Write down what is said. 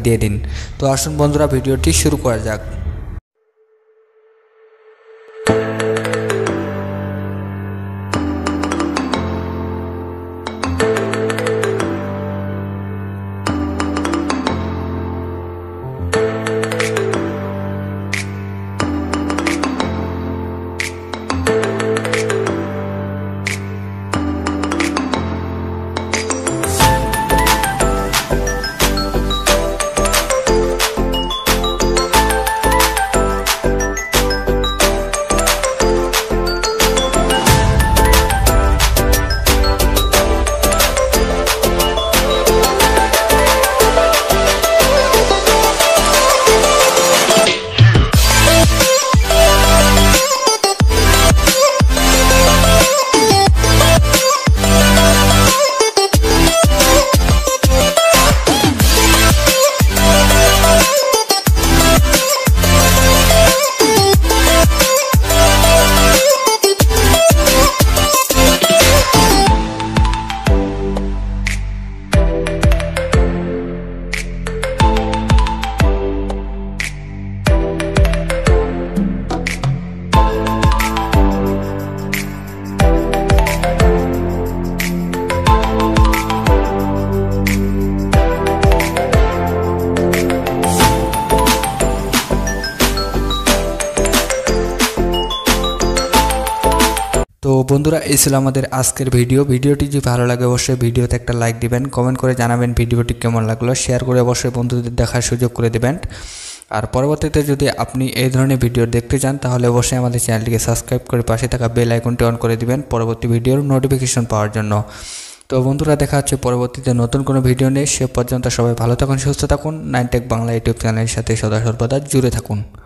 দিয়ে দিন। তো আসুন বন্ধুরা ভিডিওটি শুরু করা যাক। তো বন্ধুরা এই ছিল আমাদের আজকের ভিডিওটি যদি ভালো লাগে অবশ্যই ভিডিওতে একটা লাইক দিবেন, কমেন্ট করে জানাবেন ভিডিওটি কেমন লাগলো, শেয়ার করে অবশ্যই বন্ধুদের দেখার সুযোগ করে দিবেন। আর পরবর্তীতে যদি আপনি এই ধরনের ভিডিও দেখতে চান তাহলে অবশ্যই আমাদের চ্যানেলটিকে সাবস্ক্রাইব করে পাশে থাকা বেল আইকনটি অন করে দিবেন পরবর্তী ভিডিওর নোটিফিকেশন পাওয়ার জন্য। তো বন্ধুরা দেখা হচ্ছে পরবর্তীতে নতুন কোনো ভিডিও নিয়ে। সে পর্যন্ত সবাই ভালো থাকুন, সুস্থ থাকুন, 9টেক বাংলা ইউটিউব চ্যানেলের সাথে সদা সর্বদা জুড়ে থাকুন।